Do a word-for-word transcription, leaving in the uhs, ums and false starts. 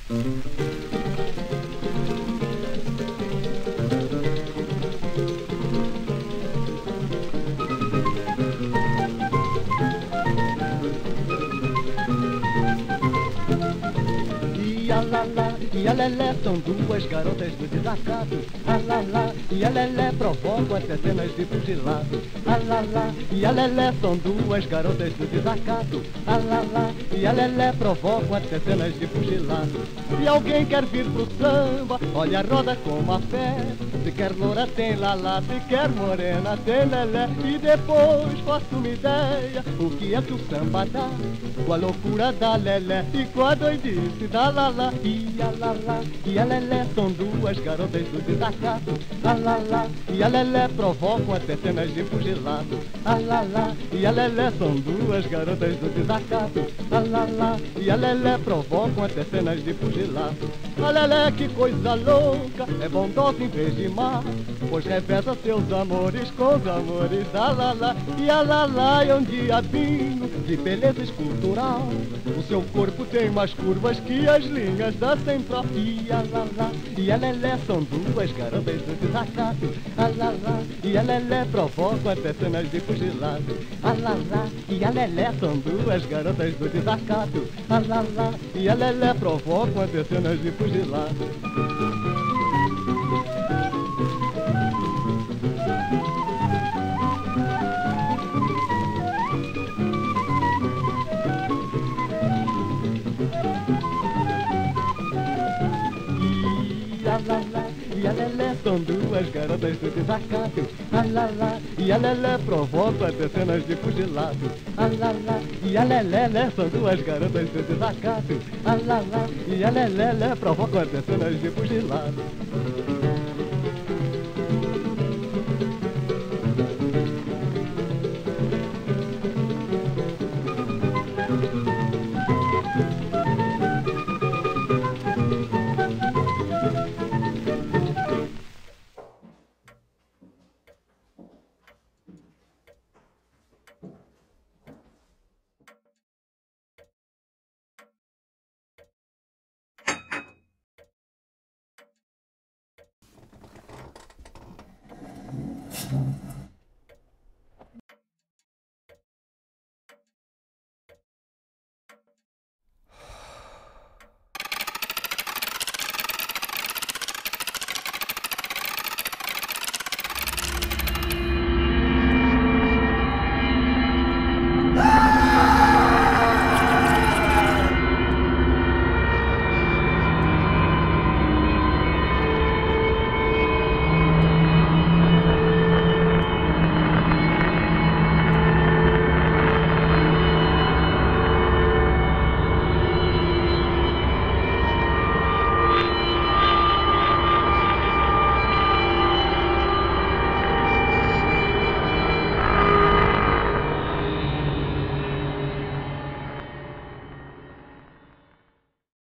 Alalá e a Lelé são duas garotas do desacato. Alalá e a Lelé provocam até cenas de fuzilado. Alalá e a Lelé são duas garotas do desacato. Alalá e a Lelé provocam até cenas de fuzilado. Se alguém quer vir pro samba, olha a roda com a fé. Se quer loura tem lalá, se quer morena tem lelé. E depois faço uma ideia, o que é que o samba dá? Com a loucura da lelé e com a doidice da lalá. E a lalá e a lelé são duas garotas do desacato. A lalá e a lelé provocam até cenas de fuzilado. A lalá e a lelé são duas garotas do desacato. A lalá e a lelé provocam até cenas de fuzilado. A lelé, que coisa louca, é bondosa em vez de má, pois reveza seus amores com os amores da lalá. E a lalá é um diabinho de beleza escultural, o seu corpo tem mais curvas que as linhas da central. E a lalá e a lelé são duas garotas do desacato. A lalá e a lelé provocam até cenas de fuzilado. A lalá e a lelé são duas garotas do desacato. A lalá e a lelé provocam até cenas de fuzilado. A lalá e a lelé são duas garotas do desacato. A lalá e a lelé provocam até cenas de fuzilado. A lalá e a lelé são duas garotas do desacato. A lalá e a lelé provocam até cenas de fuzilado. Mm-hmm.